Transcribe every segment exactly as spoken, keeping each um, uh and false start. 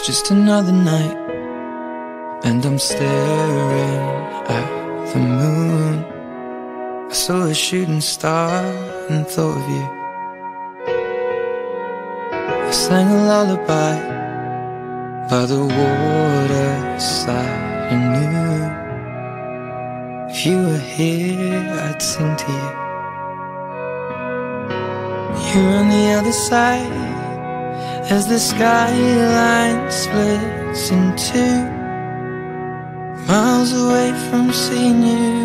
just another night, and I'm staring at the moon. I saw a shooting star and thought of you. I sang a lullaby by the waterside and knew if you were here, I'd sing to you. You're on the other side as the skyline splits in two, miles away from seeing you.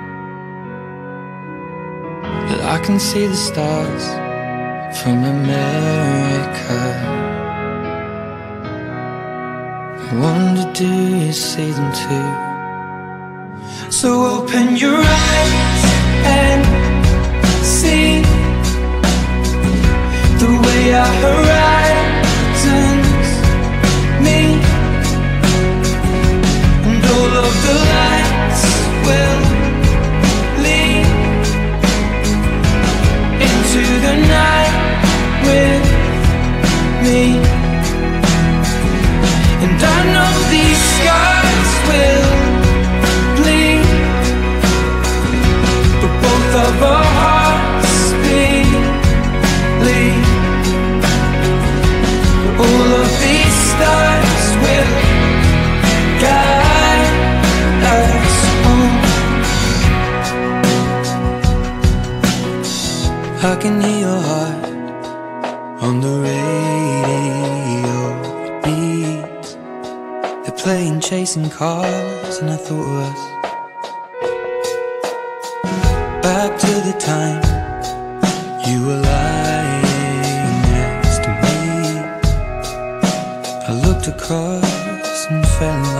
But I can see the stars from America. I wonder, do you see them too? So open your eyes and see the way our horizons meet, and all of the lights will lead into the night with me. And I know these scars will bleed, but both of our hearts bleed. All of these stars will guide us home. I can hear your heart on the radio beat. They're playing Chasing Cars, and I thought of us, back to the time you were lying next to me. I looked across and fell in